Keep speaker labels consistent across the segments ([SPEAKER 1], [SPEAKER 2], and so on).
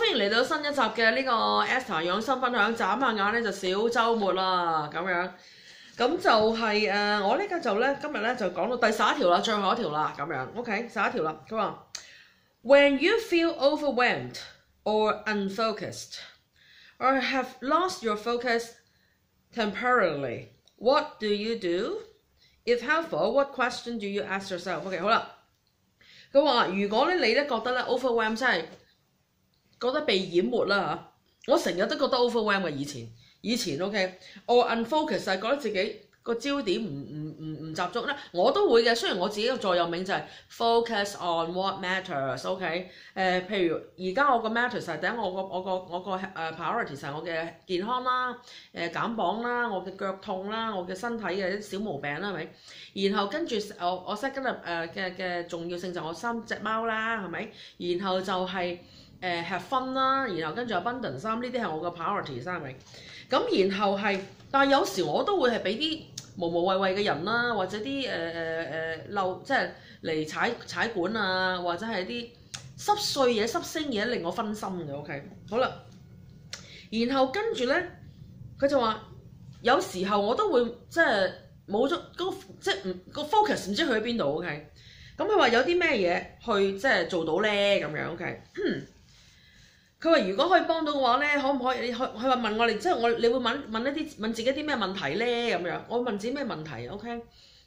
[SPEAKER 1] 歡迎嚟到新一集嘅呢個 Esther 養生分享。眨下眼咧就小週末啦，咁樣。咁就係我呢家就咧今日咧就講到第11條啦，最後一條啦，咁樣。OK， 11條啦。佢話 When you feel overwhelmed or unfocused or have lost your focus temporarily, what do you do? If helpful, what question do you ask yourself? OK， 好啦。佢話如果咧你咧覺得咧 overwhelmed 真係覺得被淹沒啦嚇，我成日都覺得 overwhelm 嘅以前 OK， 我 unfocus 係覺得自己個焦點唔集中咧，我都會嘅。雖然我自己個座右銘就係 focus on what matters OK， 譬如而家我個 matters 係第一，我個priority 係我嘅健康啦，減磅啦，我嘅腳痛啦，我嘅身體嘅小毛病啦，係咪？然後跟住我 set 今日嘅重要性就係我3隻貓啦，係咪？然後就係have fun 啦，然後跟住 abundance 呢啲係我個 priority 係咪？咁然後係，但係有時我都會係俾啲無謂嘅人啦，或者啲漏即係嚟踩館啊，或者係啲濕碎嘢、濕星嘢令我分心嘅。OK， 好啦，然後跟住咧，佢就話有時候我都會即係冇咗即係個 focus 唔知去咗邊度。OK， 咁佢話有啲咩嘢去即係做到咧咁樣。OK。佢話如果可以幫到嘅話咧，可唔可以？佢話問我哋，即係你會問自己啲咩問題咧？咁樣，我問自己咩問題 ？OK，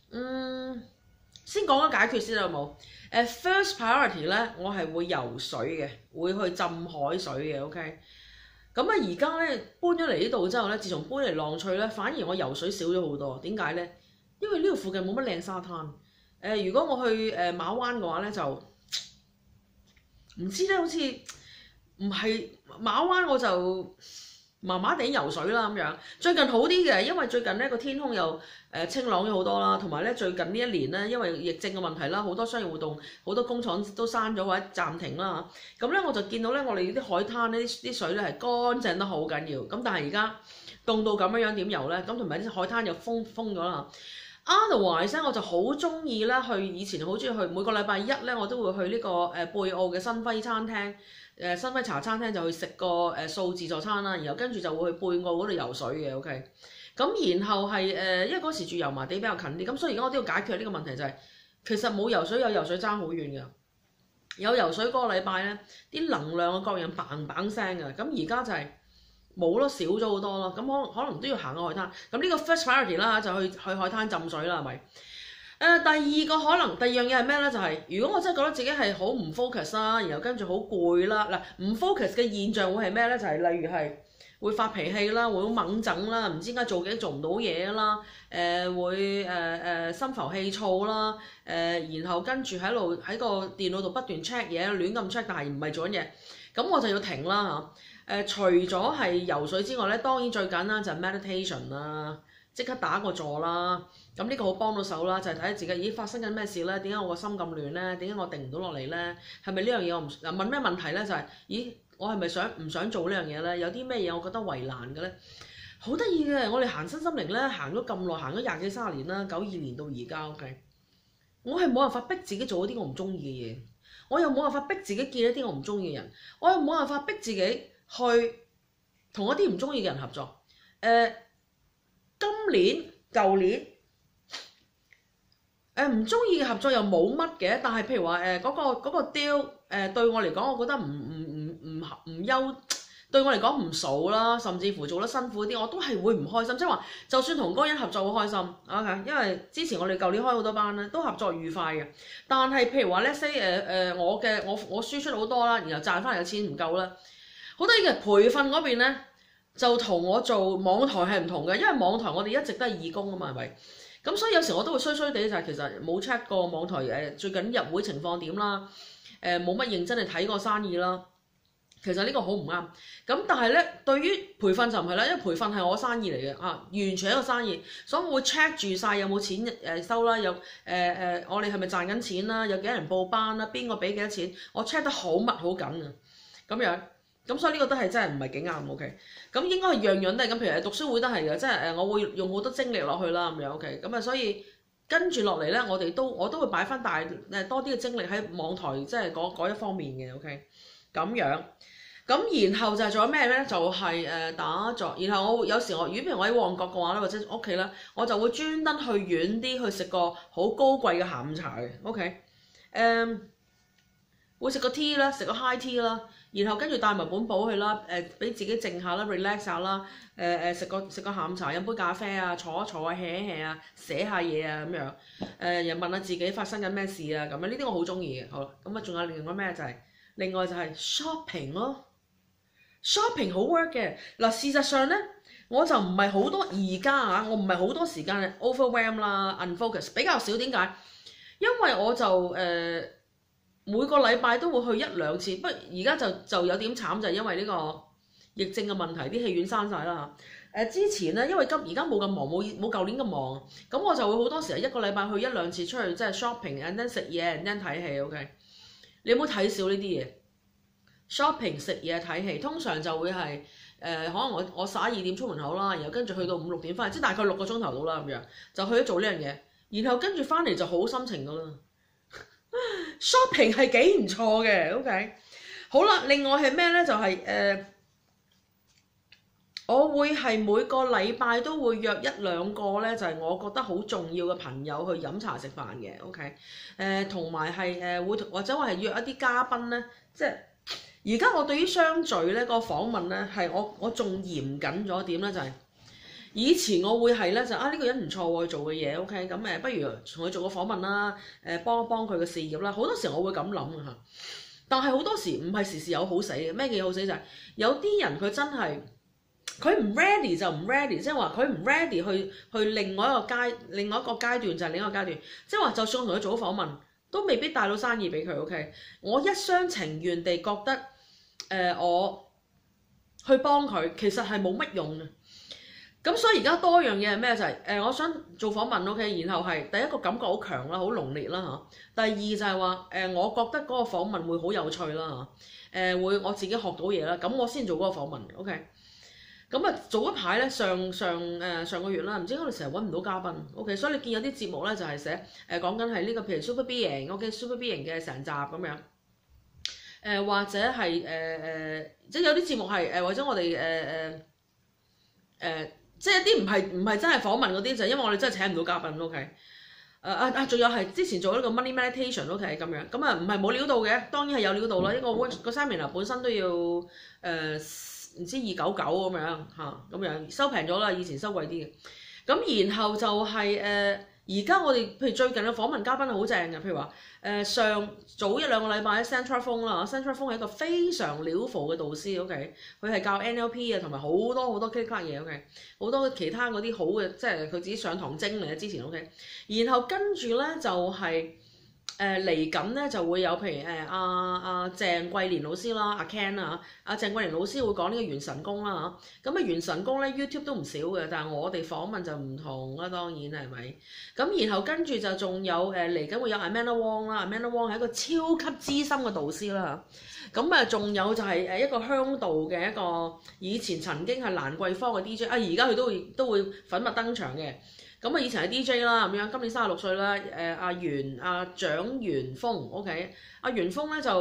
[SPEAKER 1] 先講咗解決先啦，好冇？First priority 咧，我係會游水嘅，會去浸海水嘅。OK， 咁啊而家咧搬咗嚟呢度之後咧，自從搬嚟浪翠咧，反而我游水少咗好多。點解咧？因為呢度附近冇乜靚沙灘。如果我去馬灣嘅話咧，就唔知咧，好似唔係馬灣我就麻麻地游水啦咁樣。最近好啲嘅，因為最近咧個天空又清朗咗好多啦，同埋咧最近呢一年咧，因為疫症嘅問題啦，好多商業活動、好多工廠都閂咗或者暫停啦。咁咧我就見到咧，我哋啲海灘呢啲水咧係乾淨得好緊要。咁但係而家凍到咁樣點游咧？咁同埋啲海灘又封咗啦。Otherwise 咧，我就好中意咧去，以前好中意去，每個禮拜一咧我都會去呢個貝澳嘅新輝餐廳。新輝茶餐廳就去食個素自助餐啦，然後跟住就會去貝澳嗰度游水嘅。OK， 咁然後係因為嗰時住油麻地比較近啲，咁所以而家我都要解決呢個問題就係、其實冇游水有游水爭好遠㗎。有游水嗰個禮拜咧，啲能量嘅各樣砰砰聲㗎，咁而家就係冇咯，少咗好多咯，咁可能都要行個海灘。咁呢個 first priority 啦，就去海灘浸水啦，係咪？第二樣嘢係咩咧？就係、如果我真係覺得自己係好唔 focus 啦，然後跟住好攰啦，嗱唔 focus 嘅現象會係咩咧？就係、例如係會發脾氣啦，會好掹整啦，唔知點解做唔到嘢啦，會心浮氣躁啦，然後跟住喺個電腦度不斷 check 嘢，亂咁 check， 但係唔係做緊嘢，咁我就要停啦嚇。除咗係游水之外咧，當然最緊啦就係 meditation 啦。即刻打個坐啦，咁呢個好幫到手啦，就係睇下自己咦發生緊咩事咧？點解我個心咁亂咧？點解我定唔到落嚟咧？係咪呢樣嘢我唔問咩問題咧？就係、咦我係咪唔想做呢樣嘢咧？有啲咩嘢我覺得為難嘅咧？好得意嘅，我哋行身心靈咧行咗咁耐，行咗20幾30年啦，92年到而家 OK， 我係冇辦法逼自己做一啲我唔中意嘅嘢，我又冇辦法逼自己見一啲我唔中意嘅人，我又冇辦法逼自己去同一啲唔中意嘅人合作。舊年唔中意嘅合作又冇乜嘅，但係譬如話嗰個 deal 對我嚟講，我覺得唔優，對我嚟講唔數啦，甚至乎做得辛苦啲，我都係會唔開心。即係話，就算同嗰個人合作好開心 OK， 因為之前我哋舊年開好多班咧，都合作愉快嘅。但係譬如話咧 say 我輸出好多啦，然後賺翻嚟嘅錢唔夠啦，好得意嘅培訓嗰邊咧。就同我做網台係唔同嘅，因為網台我哋一直都係義工啊嘛，係咪？咁所以有時我都會衰地就係其實冇 check 過網台最近入會情況點啦，冇乜認真去睇過生意啦。其實呢個好唔啱。咁但係咧，對於培訓就唔係啦，因為培訓係我生意嚟嘅完全係一個生意，所以我會 check 住晒有冇錢收啦，有我哋係咪賺緊錢啦，有幾多人報班啦，邊個俾幾多錢，我 check 得好密好緊啊，咁樣。咁所以呢個都係真係唔係幾啱 OK， 咁應該係樣樣都係咁，譬如讀書會都係嘅，即係我會用好多精力落去啦咁樣 OK， 咁所以跟住落嚟咧，我都會擺翻多啲嘅精力喺網台，即係嗰一方面嘅 OK， 咁樣。 咁然後就係做咗咩咧？就係打坐。然後我有時如果譬如我喺旺角嘅話咧，或者屋企咧，我就會專登去遠啲去食個好高貴嘅下午茶嘅。OK，會食個 tea 啦，食個 high tea 啦，然後跟住帶埋本簿去啦，俾自己靜下啦 relax 下啦，食個下午茶，飲杯咖啡啊，坐一坐啊 hea 一 hea 啊，寫下嘢啊咁樣，又問下自己發生緊咩事啊咁樣，呢啲我好中意嘅。好啦，咁啊仲有另外咩就係、另外就係 shopping 咯。shopping 好 work 嘅嗱，事實上咧，我就唔係好多而家啊，我唔係好多時間 overwhelm 啦 unfocus 比較少。點解？因為我就每個禮拜都會去一兩次，不過而家就有點慘，就係因為呢個疫症嘅問題，啲戲院閂晒啦嚇。之前咧，因為而家冇咁忙，冇舊年咁忙，咁我就會好多時係一個禮拜去一兩次出去，即係 shopping，and then 食嘢，and then 睇戲。OK， 你有冇睇少呢啲嘢？shopping 食嘢睇戲，通常就會係可能我12點出門口啦，然後跟住去到5、6點翻嚟，即係大概6個鐘頭到啦咁樣，就去咗做呢樣嘢，然後跟住翻嚟就好心情噶啦。shopping 係幾唔錯嘅。OK， 好啦，另外係咩咧？就係我會係每個禮拜都會約1、2個咧，就係我覺得好重要嘅朋友去飲茶食飯嘅。OK， 同埋係會或者話係約一啲嘉賓咧，即係。而家我對於相聚咧個訪問咧係我仲嚴謹咗點咧，就係以前我會係咧就呢個人唔錯喎，做嘅嘢 OK， 咁不如同佢做個訪問啦，幫一幫佢嘅事業啦。好多時我會咁諗嘅嚇，但係好多時唔係時時有好死嘅。咩叫好死？就係有啲人佢真係佢唔 ready 就唔 ready，即係話佢唔 ready 去另外一個階段就係另一個階段，即係話就算我同佢做咗訪問，都未必帶到生意俾佢。OK， 我一廂情願地覺得我去幫佢其實係冇乜用嘅。咁所以而家多樣嘢係咩？就係我想做訪問 OK， 然後係第一個感覺好強啦，好濃烈啦嚇。第二就係話我覺得嗰個訪問會好有趣啦嚇，會我自己學到嘢啦，咁我先做嗰個訪問 OK。咁啊，早一排咧，上個月啦，唔知我哋成日揾唔到嘉賓 OK， 所以你見有啲節目咧就係寫講緊係呢個譬如 Super Being OK Super Being 嘅成集咁樣，或者係即係有啲節目係或者我哋即係一啲唔係真係訪問嗰啲，就係因為我哋真係請唔到嘉賓 OK。仲有係之前做呢個 money meditation OK 咁樣，咁啊唔係冇料到嘅，當然係有料到啦。呢個 seminar 本身都要唔知299咁樣嚇，咁樣收平咗啦，以前收貴啲嘅。咁然後就係而家我哋譬如最近嘅訪問嘉賓係好正嘅，譬如話早1、2個禮拜喺 Central Fung 啦 ，Central Fung 係一個非常料浮嘅導師 OK， 佢係教 NLP 啊，同埋好多 click 嘢 OK， 好多其他嗰啲好嘅，即係佢自己上堂精嚟嘅之前 OK， 然後跟住咧就係嚟緊咧就會有譬如鄭桂蓮老師啦，阿 Ken 啊，阿鄭桂蓮老師會講呢個元神功啦嚇，咁啊元神功咧 YouTube 都唔少嘅，但係我哋訪問就唔同啦，當然係咪？咁然後跟住就仲有嚟緊會有 Amanda Wong 啦，Amanda Wong 係一個超級資深嘅導師啦嚇，咁仲有就係一個香道嘅一個以前曾經係蘭桂坊嘅 DJ，而家佢都會粉墨登場嘅。咁以前係 DJ 啦咁樣，今年36歲啦。蔣元峰 OK， 阿元峰咧就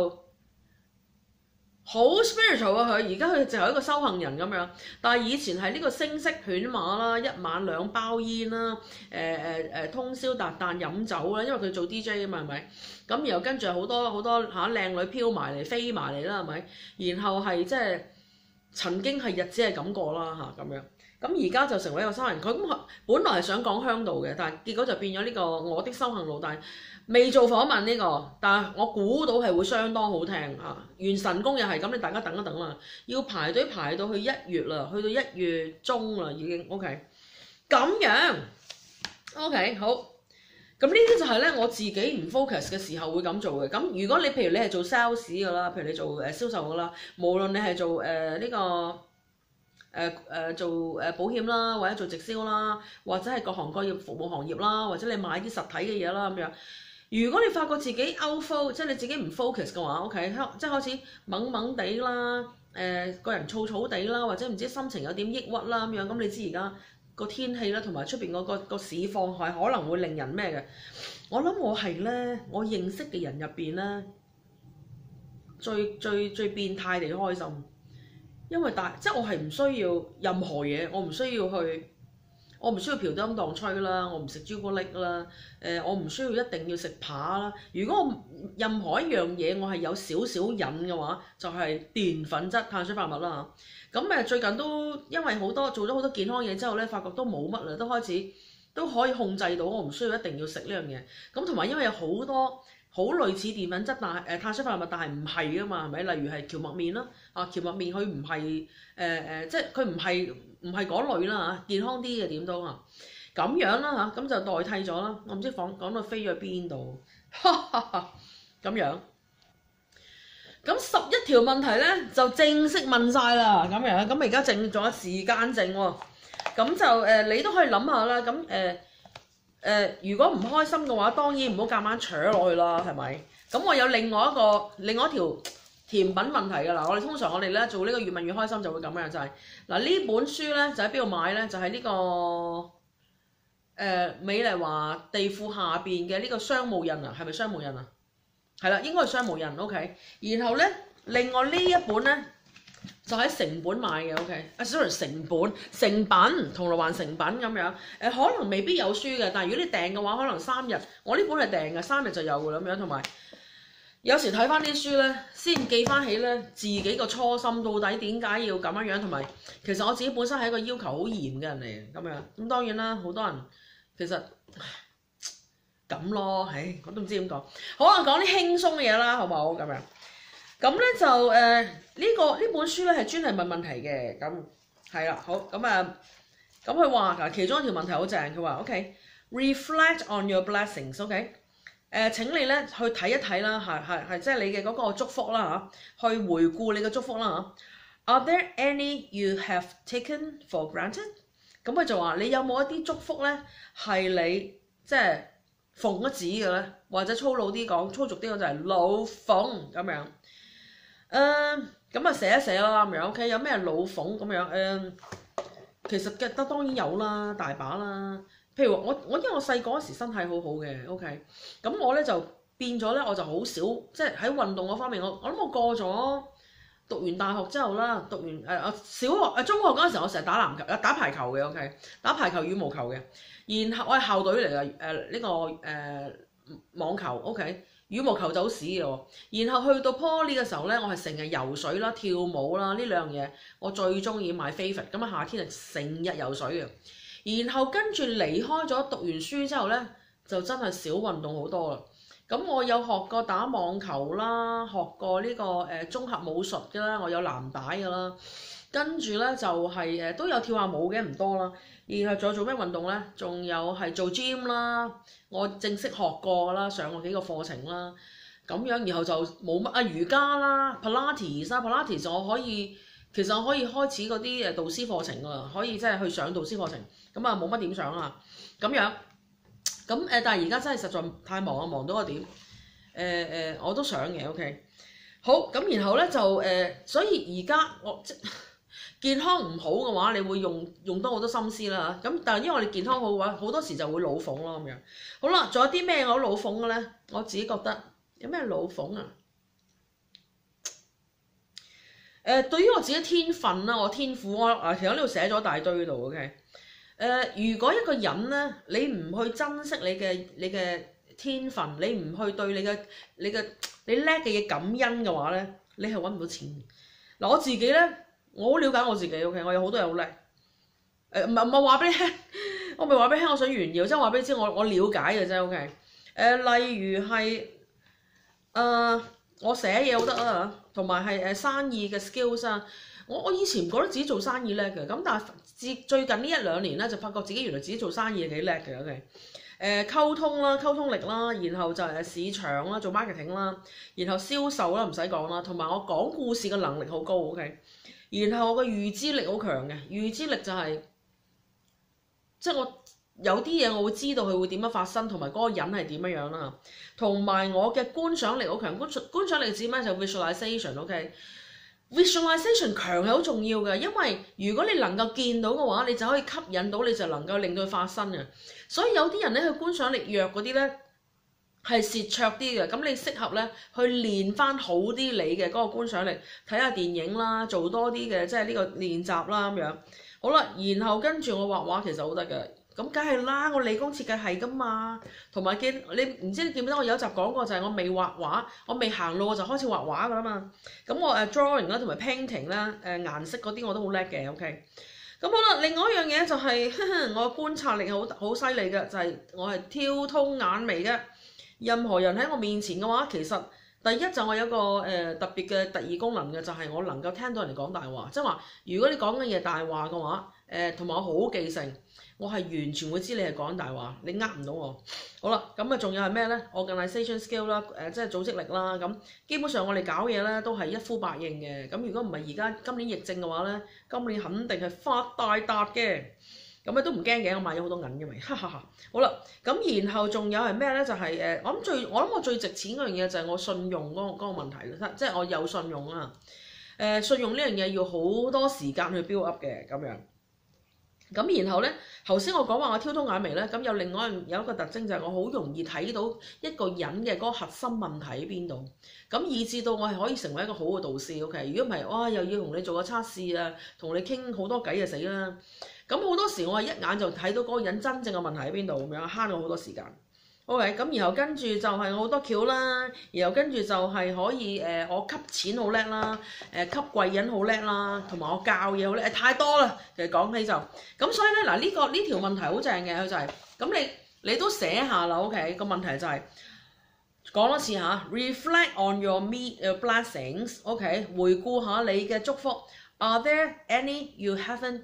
[SPEAKER 1] 好 spiritual 啊，佢而家佢就係一個修行人咁樣，但係以前係呢個聲色犬馬啦，1晚2包煙啦，通宵達旦飲酒啦，因為佢做 DJ 啊嘛係咪？咁然後跟住好多靚女飄埋嚟飛埋嚟啦係咪？然後係即係曾經係日子係咁過啦嚇咁樣。咁而家就成為一個修行人，佢咁本來係想講香道嘅，但係結果就變咗呢個我的修行路，但係未做訪問呢個，但係我估到係會相當好聽啊！元神功又係咁，你大家等一等啦，要排隊排到去1月啦，去到1月中啦已經 OK， 咁樣 OK 好，咁呢啲就係咧我自己唔 focus 嘅時候會咁做嘅。咁如果你譬如你係做 sales 㗎啦，譬如你做銷售㗎啦，無論你係做呢個。做保險啦，或者做直銷啦，或者係各行各業服務行業啦，或者你買啲實體嘅嘢啦咁樣。如果你發覺自己 out focus，即係你自己唔 focus 嘅話 ，OK， 即係開始懵懵地啦，個人燥燥地啦，或者唔知心情有點抑鬱啦咁樣，咁你知而家個天氣啦，同埋出邊個市況係可能會令人咩嘅？我諗我係咧，我認識嘅人入邊咧，最變態地開心。 因為即係我係唔需要任何嘢，我唔需要嫖賭飲蕩吹啦，我唔食朱古力啦，我唔需要一定要食扒啦。如果我任何一樣嘢我係有少少癮嘅話，就係澱粉質碳水化合物啦。咁最近都因為做咗好多健康嘢之後咧，發覺都冇乜啦，都開始都可以控制到，我唔需要一定要食呢樣嘢。咁同埋因為有好多好類似澱粉質但碳水化合物，但係唔係噶嘛，係咪？例如係蕎麥麵啦，蕎麥麵佢唔係即係佢唔係嗰類啦嚇，健康啲嘅點都嚇咁樣啦嚇，咁就代替咗啦。我唔知講到飛咗去邊度，咁樣。咁11條問題咧就正式問晒啦，咁樣。咁而家剩咗時間剩喎，咁就你都可以諗下啦。咁如果唔開心嘅話，當然唔好夾硬扯落去啦，係咪？咁我有另外一條甜品問題㗎啦。通常我哋咧做呢個越問越開心就會咁樣，就係嗱呢本書咧就喺邊度買咧？就係呢個美麗華地庫下邊嘅呢個商務印啊，係咪商務印啊？係啦，應該係商務印 OK。然後咧，另外呢一本咧就喺成本買嘅 OK。sorry 成品銅鑼灣成品咁樣。可能未必有書嘅，但係如果你訂嘅話，可能3日。我呢本係訂嘅，3日就有㗎啦咁樣。同埋有時睇翻啲書咧，先記翻起咧自己個初心，到底點解要咁樣。同埋其實我自己本身係一個要求好嚴嘅人嚟嘅咁樣。咁當然啦，好多人其實咁咯，我都唔知點講。好啊，講啲輕鬆嘅嘢啦，好唔好咁樣？咁咧就呢本書咧係專係問問題嘅，咁係啦，好咁咁佢話其中一條問題好正，佢話 OK，reflect on your blessings，OK，請你咧去睇一睇啦，係即係你嘅嗰個祝福啦嚇，去回顧你嘅祝福啦嚇。Are there any you have taken for granted？ 咁佢就話你有冇一啲祝福咧係你即係奉咗旨嘅咧，或者粗魯啲講，粗俗啲講就係老奉咁樣。咁寫一寫啦咁樣 OK。有咩老奉咁樣？其實嘅當然有啦，大把啦。譬如我因為我細個嗰時身體好好嘅 OK，咁我咧就變咗咧，我就好少即係喺運動嗰方面，我諗我過咗讀完大學之後啦，讀完小學中學嗰陣時，我成日打籃球打排球嘅 OK， 打排球羽毛球嘅。然後我係校隊嚟嘅，呢個網球 OK， 羽毛球就好屎嘅喎。然後去到 Poly 嘅時候咧，我係成日游水啦、跳舞啦，呢兩樣嘢我最中意買 favorite。咁夏天係成日游水嘅。然後跟住離開咗讀完書之後咧，就真係少運動好多啦。咁我有學過打網球啦，學過呢個綜合武術嘅啦，我有藍帶嘅啦。跟住咧就係都有跳下舞嘅，唔多啦。然後仲有做咩運動咧？仲有係做 gym 啦，我正式學過啦，上過幾個課程啦，咁樣。然後就冇乜瑜伽啦、Pilates 啦，Pilates 我其實我可以開始嗰啲導師課程㗎，可以即係去上導師課程。咁冇乜點上啦，咁樣。咁但係而家真係實在太忙啊，忙到個點。我都想嘅 OK。好，咁然後咧就所以而家我健康唔好嘅話，你會用多好多心思啦。咁但係因為我哋健康好嘅話，好多時就會老奉咯咁樣。好啦，仲有啲咩我老奉嘅咧？我自己覺得有咩老奉啊？對於我自己天分啦，我天賦其實我呢度寫咗一大堆度 OK。如果一個人咧，你唔去珍惜你嘅天分，你唔去對你叻嘅嘢感恩嘅話咧，你係揾唔到錢。嗱，我自己咧。我好了解我自己 OK， 我有好多嘢好叻。唔係話俾你聽，我唔係話俾你聽，我想炫耀，即係話俾你知我了解嘅啫 OK。例如係我寫嘢好得啦，同埋係生意嘅 skills 啊。我以前唔覺得自己做生意叻嘅，咁但係最近呢1-2年咧，就發覺自己原來自己做生意係幾叻嘅 OK。溝通啦、溝通力啦，然後就係市場啦、做 marketing 啦，然後銷售啦唔使講啦，同埋我講故事嘅能力好高 OK。然後我嘅預知力好強嘅，預知力就係即係我有啲嘢我會知道佢會點樣發生，同埋嗰個人係點樣啦。同埋我嘅觀賞力好強，觀賞力指咩就 visualization OK。visualization 強係好重要嘅，因為如果你能夠見到嘅話，你就可以吸引到，你就能夠令到佢發生嘅。所以有啲人咧，佢觀賞力弱嗰啲咧， 係蝕灼啲嘅，咁你適合咧去練翻好啲你嘅嗰個觀賞力，睇下電影啦，做多啲嘅即係呢個練習啦咁樣。好啦，然後跟住我畫畫其實好得嘅，咁梗係啦，我理工設計係噶嘛，同埋你唔知你記唔記得我有一集講過就係我未畫畫，我未行路我就開始畫畫噶啦嘛。咁我drawing 啦同埋 painting 啦，顏色嗰啲我都好叻嘅 OK。咁好啦，另外一樣嘢就係、我觀察力好犀利嘅，就係、我係挑通眼眉嘅。任何人喺我面前嘅話，其實第一就我有個特別嘅特異功能嘅，就係我能夠聽到人哋講大話，即係話如果你講緊嘢大話嘅話，同埋我好記性，我係完全會知你係講大話，你呃唔到我。好啦，咁啊仲有係咩呢？Organization skill 啦，即係組織力啦，咁基本上我哋搞嘢呢都係一呼百應嘅。咁如果唔係而家今年疫症嘅話呢，今年肯定係發大達嘅。咁咧都唔驚嘅，我買咗好多銀嘅咪，哈哈哈！好啦，咁然後仲有係咩咧？就係我諗我最值錢嗰樣嘢就係我信用嗰個問題啦，即係我有信用啊。信用呢樣嘢要好多時間去 build up 嘅咁樣。咁然後咧，頭先我講話我挑通眼眉咧，咁有另外有一個特徵就係我好容易睇到一個人嘅嗰個核心問題喺邊度，咁以至到我係可以成為一個好嘅導師。OK，如果唔係，哇又要同你做個測試啊，同你傾好多偈就死啦。咁好多時我係一眼就睇到嗰個人真正嘅問題喺邊度咁樣，慳咗好多時間。OK，咁然後跟住就係好多橋啦，然後跟住就係可以我吸錢好叻啦，吸貴人好叻啦，同埋我教嘢好叻，太多啦。其實講起就咁，所以咧嗱呢條問題好正嘅，佢就係咁你都寫下啦。OK，個問題就係講多次嚇 ，reflect on your blessings。OK，回顧下你嘅祝福。Are there any you have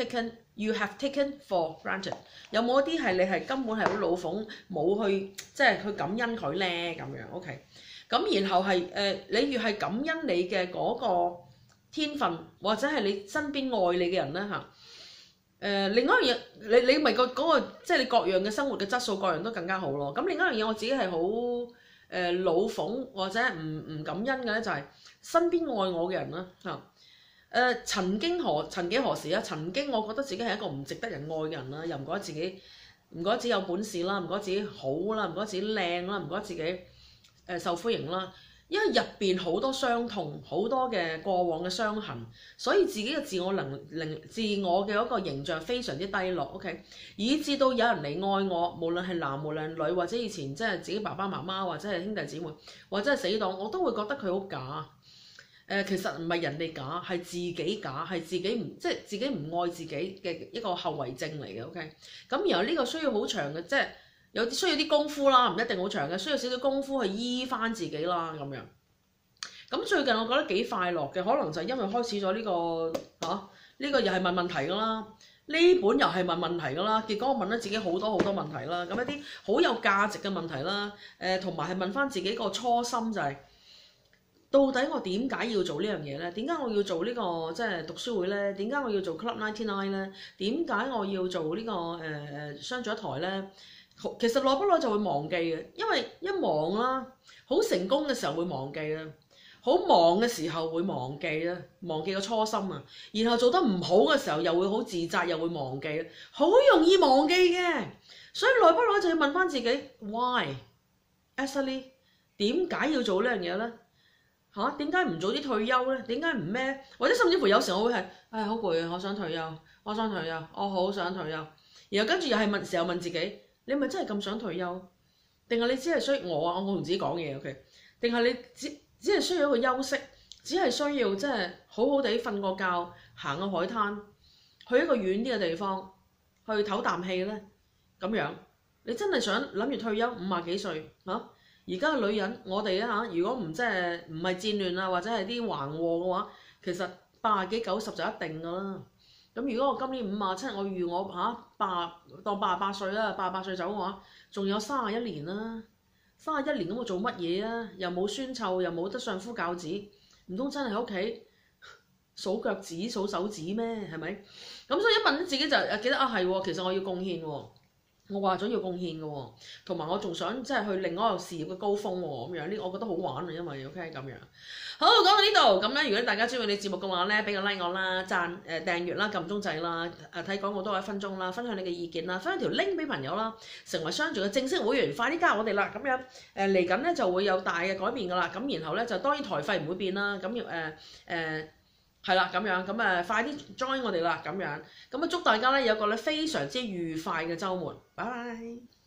[SPEAKER 1] taken for granted？ 有冇一啲係你係根本係好老奉冇去即係去感恩佢咧咁樣 OK？ 咁然後係你越係感恩你嘅嗰個天分，或者係你身邊愛你嘅人咧嚇。另外一樣嘢，你咪嗰個即係你各樣嘅生活嘅質素各樣都更加好咯。咁另外一樣嘢我自己係好老奉或者唔感恩嘅咧，就係身邊愛我嘅人啦嚇。曾幾何時啊？曾經我覺得自己係一個唔值得人愛嘅人啦，又唔覺得自己有本事啦，唔覺得自己好啦，唔覺得自己靚啦，唔覺得自己受歡迎啦。因為入邊好多傷痛，好多嘅過往嘅傷痕，所以自己嘅自我嘅嗰個形象非常之低落。OK， 以至到有人嚟愛我，無論係男無論女，或者以前即係自己爸爸媽媽，或者係兄弟姊妹，或者係死黨，我都會覺得佢好假。其實唔係人哋假，係自己假，係自己唔愛自己嘅一個後遺症嚟嘅。OK， 咁然後呢個需要好長嘅，即係需要啲功夫啦，唔一定好長嘅，需要少少功夫去醫翻自己啦咁樣。咁最近我覺得幾快樂嘅，可能就係因為開始咗呢個呢個又係問問題㗎啦，呢本又係問問題㗎啦，結果我問咗自己好多問題啦，咁一啲好有價值嘅問題啦，同埋係問翻自己個初心就係。到底我點解要做呢樣嘢呢？點解我要做呢個即係讀書會呢？點解我要做 Club 99呢？點解我要做呢個相聚一台呢？其實耐不耐就會忘記嘅，因為一忙啦，好成功嘅時候會忘記啦，好忙嘅時候會忘記啦，忘記個初心啊。然後做得唔好嘅時候又會好自責，又會忘記，好容易忘記嘅。所以耐不耐就要問翻自己 Why？Actually 點解要做呢樣嘢呢？點解唔早啲退休咧？點解唔咩？或者甚至乎有時我會係，好攰啊！我想退休，我好想退休。然後跟住又係問自己，你咪真係咁想退休？定係你只係需要我同自己講嘢 OK？ 定係你只係需要一個休息，只係需要即係好好地瞓個覺，行個海灘，去一個遠啲嘅地方，去唞啖氣咧？咁樣你真係想諗住退休50幾歲而家嘅女人，我哋咧如果唔係戰亂啊，或者係啲橫禍嘅話，其實80幾90就一定㗎啦。咁如果我今年57，我預我當88歲啦，88歲走嘅話，仲有31年啦。31年咁我做乜嘢啊？又冇孫湊，又冇得相夫教子，唔通真係喺屋企數腳趾數手指咩？係咪？咁所以一問自己就記得係喎，其實我要貢獻喎。 我話咗要貢獻嘅喎，同埋我仲想即係去另外一個事業嘅高峰喎，咁樣呢，我覺得好玩啊，因為 OK 咁樣。好，講到呢度咁咧，如果大家中意你節目嘅話咧，俾個 like 我啦，讚訂閱啦，撳鐘仔啦，睇廣告多1分鐘啦，分享你嘅意見啦，分享條 link 俾朋友啦，成為商眾嘅正式會員，快啲加入我哋啦，咁樣嚟緊咧就會有大嘅改變噶啦，咁然後咧就當然台費唔會變啦，咁係啦，咁樣咁快啲 join 我哋啦，咁樣咁祝大家咧有個咧非常之愉快嘅週末，拜拜。